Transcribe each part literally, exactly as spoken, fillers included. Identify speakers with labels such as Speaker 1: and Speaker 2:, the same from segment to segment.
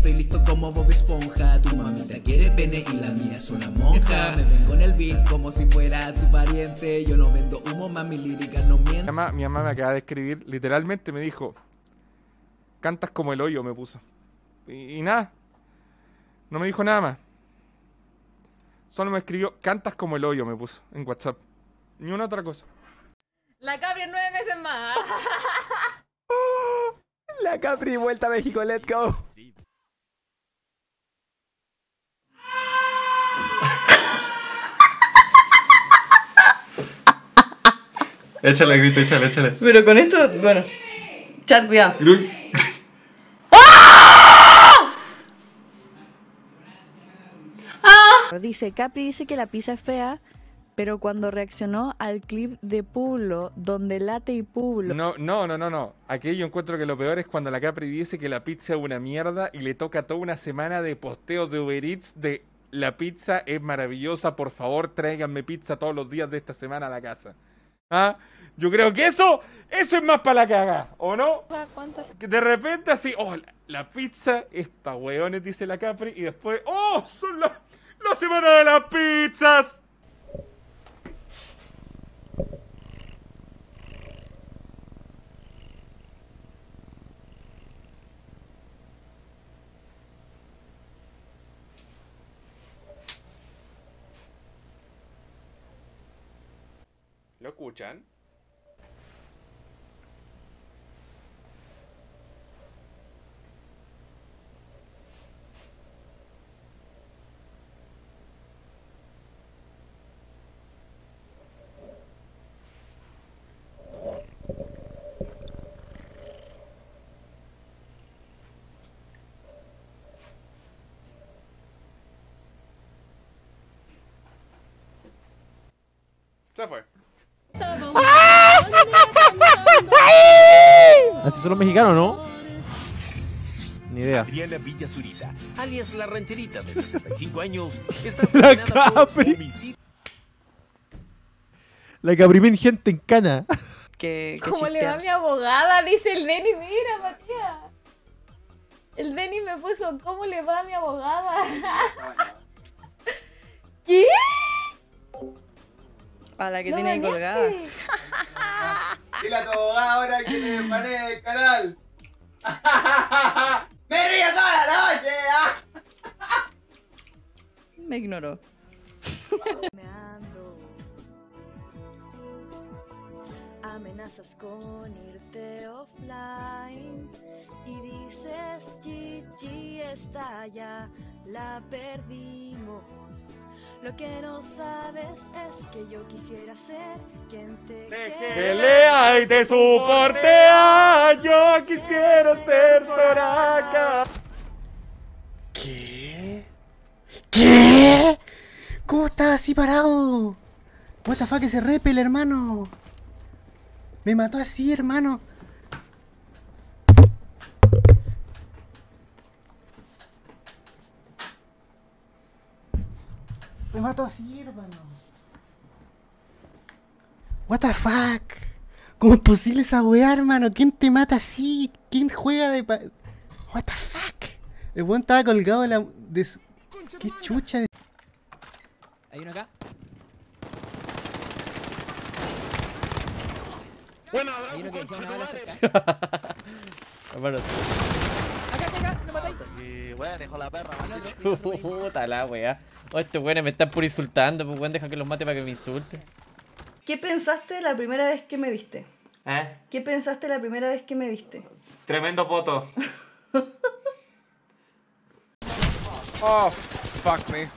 Speaker 1: estoy listo como Bob Esponja. Tu mamita quiere pene y la mía es una monja. Me vengo en el beat como si fuera tu pariente. Yo no vendo humo, mami, lírica no miente.
Speaker 2: Mi mamá, mi mamá me acaba de escribir, literalmente me dijo, cantas como el hoyo, me puso. Y, y nada, no me dijo nada más. Solo me escribió, cantas como el hoyo, me puso en WhatsApp. Ni una otra cosa.
Speaker 3: La Capri en nueve meses más.
Speaker 4: La Capri, vuelta a México, let's go.
Speaker 5: Échale, grito, échale, échale.
Speaker 6: Pero con esto, bueno. Chat, cuidado.
Speaker 5: Gru-
Speaker 7: Dice, Capri dice que la pizza es fea, pero cuando reaccionó al clip de Pulo, donde Late y Pulo...
Speaker 2: No, no, no, no, no. Aquí yo encuentro que lo peor es cuando la Capri dice que la pizza es una mierda y le toca toda una semana de posteos de Uber Eats de la pizza es maravillosa, por favor tráiganme pizza todos los días de esta semana a la casa. ¿Ah? Yo creo que eso, eso es más para la caga, ¿o no? Que de repente así, oh, la, la pizza es pa' hueones, dice la Capri, y después, oh, son las la semana de las pizzas. ¿Lo escuchan? Se fue.
Speaker 4: Así son los mexicanos, ¿no? Ni idea.
Speaker 8: Adriana Villa Zurita, alias La Rancherita, de sesenta y cinco años, está
Speaker 4: La
Speaker 8: condenada por
Speaker 4: Capri.
Speaker 8: homicidio.
Speaker 4: La Capri, gente en cana.
Speaker 6: Que, que
Speaker 3: ¿Cómo le va a mi abogada? Dice el Denny, mira, Matías. El Denny me puso, ¿cómo le va a mi abogada? ¿Qué?
Speaker 6: A la que
Speaker 3: No
Speaker 6: tiene
Speaker 3: me
Speaker 6: colgada.
Speaker 3: niegues.
Speaker 9: Dile a tu abogada ahora que te pane el canal. ¡Me río toda la noche! ¿ah?
Speaker 6: Me ignoró.
Speaker 7: Me ando. Amenazas con irte offline y dices G G está ya, la perdimos. Lo que no sabes es que yo quisiera ser quien te
Speaker 2: Que lea y te soportea, yo quisiera ser Soraka.
Speaker 4: ¿Qué? ¿Qué? ¿Cómo estás así parado? What the fuck, ese repel, hermano. Me mató así, hermano. Me mató así, hermano. What the fuck. ¿Cómo es posible esa weá, hermano? ¿Quién te mata así? ¿Quién juega de pa... What the fuck. El weón estaba colgado de la... De su... ¿Qué chucha de...
Speaker 9: Hay uno acá.
Speaker 5: Bueno,
Speaker 9: Hay uno que queda una bala cerca.
Speaker 4: Hermano.
Speaker 9: Acá, acá, acá, lo matáis.
Speaker 10: Y weón, hijo de la perra,
Speaker 11: Puta la wea. Oh, estos weones me están por insultando, pues weón, deja que los mate para que me insulten.
Speaker 6: ¿Qué pensaste la primera vez que me viste?
Speaker 5: ¿Eh?
Speaker 6: ¿Qué pensaste la primera vez que me viste?
Speaker 5: Tremendo poto.
Speaker 2: Oh, fuck me.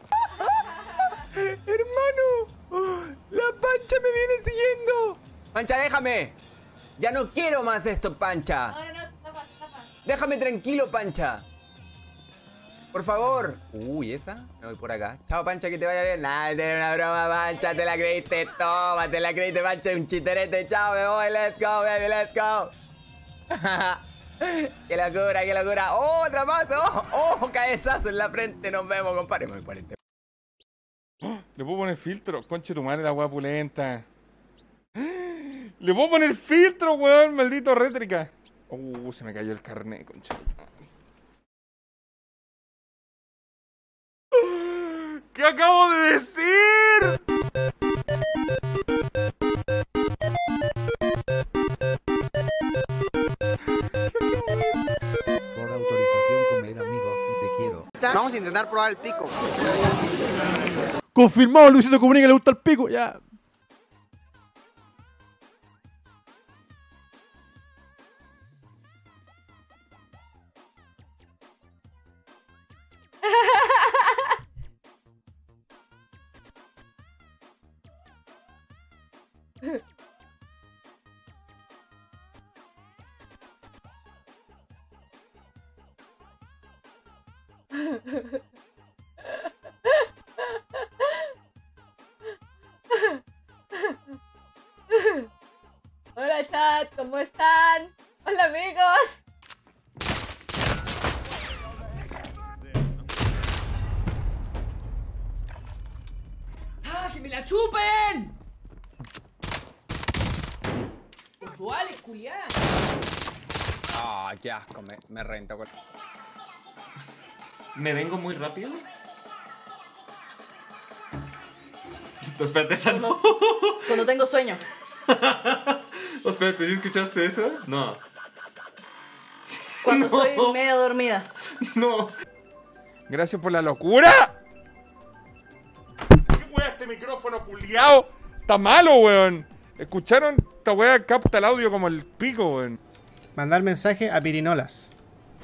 Speaker 2: Hermano, la Pancha me viene siguiendo.
Speaker 9: Pancha, déjame. Ya no quiero más esto, Pancha.
Speaker 3: Ahora no, tapa, tapa.
Speaker 9: Déjame tranquilo, Pancha. Por favor. Uy, ¿esa? Me voy por acá. Chao, Pancha, que te vaya bien. Nah, era una broma, Pancha. Te la creíste. Toma, te la creíste, Pancha. Un chiterete. Chao, me voy. Let's go, baby. Let's go. Qué locura, qué locura. Oh, otra más. Oh, oh, cabezazo en la frente. Nos vemos, compadre. Me voy por este.
Speaker 2: Le puedo poner filtro. Conche tu madre, la weá pulenta. Le puedo poner filtro, weón. Maldito rétrica. Uh, se me cayó el carnet, conche. ¿Qué acabo de decir?
Speaker 10: Por autorización comer, amigo, y te quiero.
Speaker 12: Vamos a intentar probar el pico.
Speaker 13: Confirmado, Luisito Comunica le gusta el pico, ya.
Speaker 3: Hola chat, ¿cómo están? Hola amigos.
Speaker 1: ¡Ah, que me la chupen! Los duales, culiá.
Speaker 9: Ah, qué asco, me, me renta. con-
Speaker 5: ¿Me vengo muy rápido? Espérate, esa no.
Speaker 6: Cuando tengo sueño.
Speaker 5: Espérate, ¿sí escuchaste eso? No.
Speaker 6: Cuando
Speaker 5: No.
Speaker 6: estoy medio dormida.
Speaker 2: No. Gracias por la locura. ¿Qué wea este micrófono culiao? Está malo, weón. ¿Escucharon? Esta wea capta el audio como el pico, weón.
Speaker 4: Mandar mensaje a Pirinolas.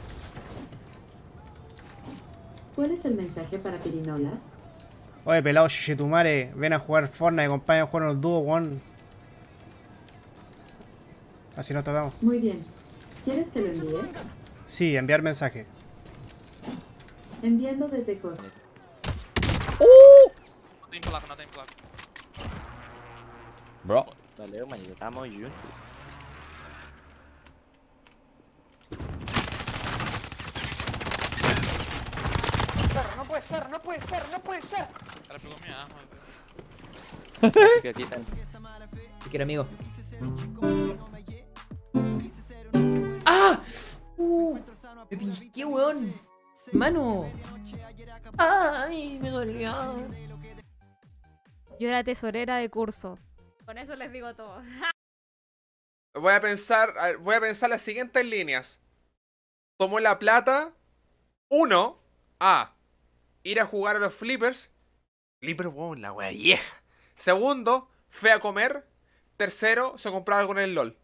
Speaker 14: ¿Cuál es el mensaje para Pirinolas?
Speaker 4: Oye, pelado Shishitumare, ven a jugar Fortnite, acompáñame a jugar en el dúo, weón. Así nos tocamos.
Speaker 14: Muy bien. ¿Quieres que lo envíe?
Speaker 4: Sí, enviar mensaje.
Speaker 14: Enviando desde Costa.
Speaker 15: No tem placa, no tem placa.
Speaker 11: Bro.
Speaker 16: Valeu, mano. Tamo junto.
Speaker 15: No puede ser, no puede ser, no puede ser. Cara pegou minha arma.
Speaker 16: Fica aqui, tá?
Speaker 1: Te quiero, amigo. ¡Ah! ¡Uh! Me piqué, weón. Mano. Ay, me dolió.
Speaker 3: Yo era tesorera de curso. Con eso les digo todo.
Speaker 2: Voy a pensar, a ver, voy a pensar las siguientes líneas. Tomo la plata. Uno, A. Ir a jugar a los flippers. Flipper, weón, la wea vieja. Segundo, fue a comer. Tercero, se compraba algo en el LOL.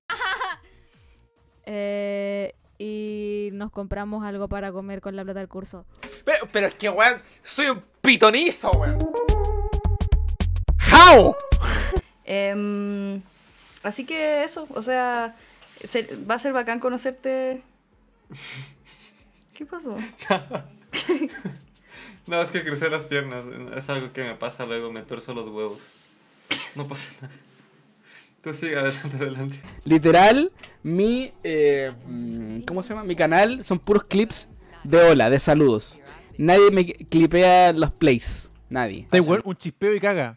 Speaker 3: Eh, y nos compramos algo para comer con la plata del curso.
Speaker 2: Pero, pero es que, weón, soy un pitonizo, weón. ¡How!
Speaker 6: Em, así que eso, o sea, se- va a ser bacán conocerte. ¿Qué pasó?
Speaker 5: No, es que crucé las piernas. Es algo que me pasa luego, me tuerzo los huevos. No pasa nada. Tú sigue, adelante, adelante.
Speaker 17: Literal, mi. Eh, mm, ¿Cómo se llama? Mi canal son puros clips de hola, de saludos. Nadie me clipea los plays. Nadie.
Speaker 13: Da igual, un chispeo y caga.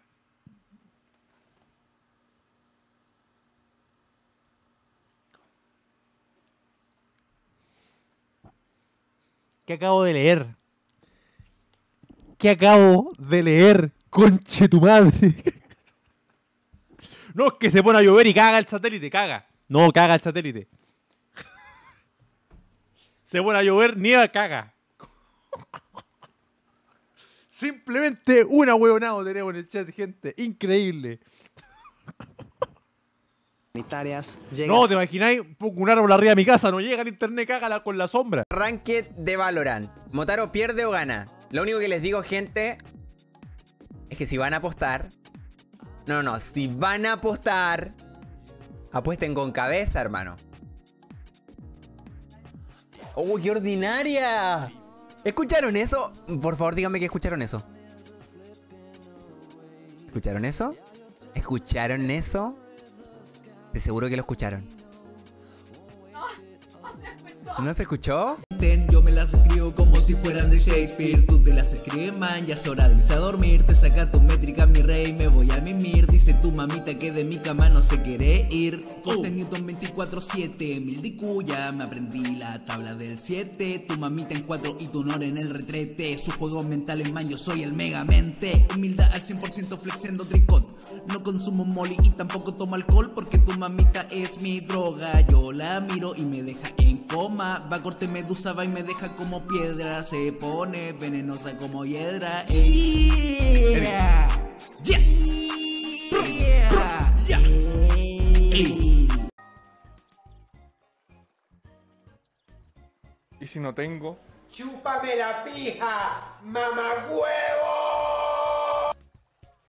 Speaker 13: ¿Qué acabo de leer? ¿Qué acabo de leer? Conche tu madre. No, es que se pone a llover y caga el satélite, caga. No, caga el satélite. Se pone a llover, nieva, caga. Simplemente una huevonao tenemos en el chat, gente. Increíble. No, ¿te imagináis? Pongo un árbol arriba de mi casa, no llega el internet, cágala con la sombra.
Speaker 9: Ranked de Valorant. Motaro pierde o gana. Lo único que les digo, gente, es que si van a apostar... No, no, si van a apostar... Apuesten con cabeza, hermano. ¡Oh, qué ordinaria! ¿Escucharon eso? Por favor, díganme que escucharon eso. ¿Escucharon eso? ¿Escucharon eso? De seguro que lo escucharon. ¿No se escuchó?
Speaker 1: Yo me las escribo leo como si fueran de Shakespeare. Tú te las escribes, man, ya es hora de irse a dormir. Te saca tu métrica, mi rey, me voy a mimir. Dice tu mamita que de mi cama no se quiere ir. Corte Newton veinticuatro siete, mil de cuya, me aprendí la tabla del siete. Tu mamita en cuatro y tu honor en el retrete. Sus juegos mentales, man, yo soy el megamente. Humildad al cien por ciento flexiendo tricot. No consumo molly y tampoco tomo alcohol, porque tu mamita es mi droga. Yo la miro y me deja en coma. Va corte medusa, va y me deja como piedra. Se pone venenosa como hiedra. Yeah. Yeah. Yeah. Yeah.
Speaker 2: Y si no tengo,
Speaker 12: ¡Chúpame la pija, mamagüevo!